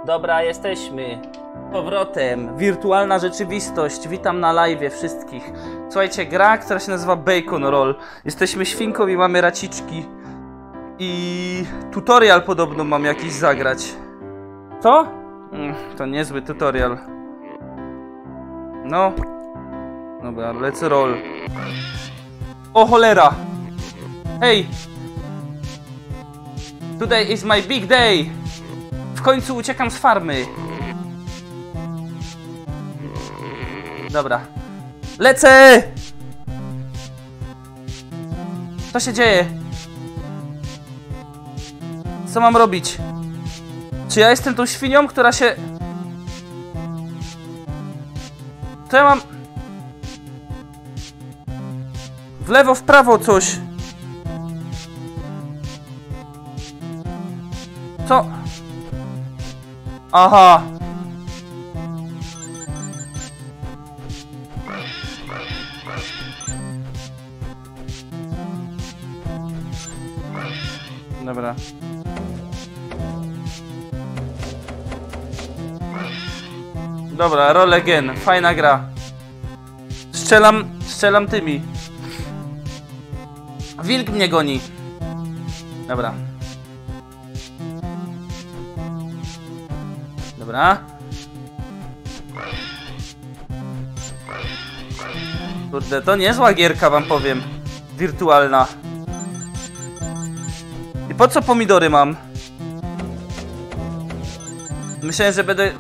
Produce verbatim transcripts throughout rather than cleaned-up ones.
Dobra, jesteśmy. Powrotem. Wirtualna rzeczywistość. Witam na live wszystkich. Słuchajcie, gra, która się nazywa Bacon Roll. Jesteśmy świnką i mamy raciczki. I tutorial podobno mam jakiś zagrać. Co? Mm, to niezły tutorial. No. Dobra, let's roll. O cholera! Hej! Today is my big day! W końcu uciekam z farmy. Dobra. Lecę! Co się dzieje? Co mam robić? Czy ja jestem tą świnią, która się... To ja mam... W lewo, w prawo coś. Co? Aha. Dobra. Dobra, roll again. Fajna gra. Strzelam, strzelam tymi. Wilk mnie goni. Dobra. Dobra. Kurde, to niezła gierka, wam powiem. Wirtualna. I po co pomidory mam? Myślałem, że będę...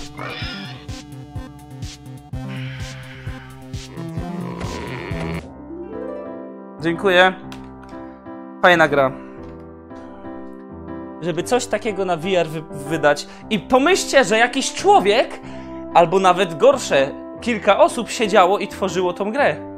Dziękuję. Fajna gra. Żeby coś takiego na V R wy wydać. I pomyślcie, że jakiś człowiek, albo nawet gorsze, kilka osób siedziało i tworzyło tą grę.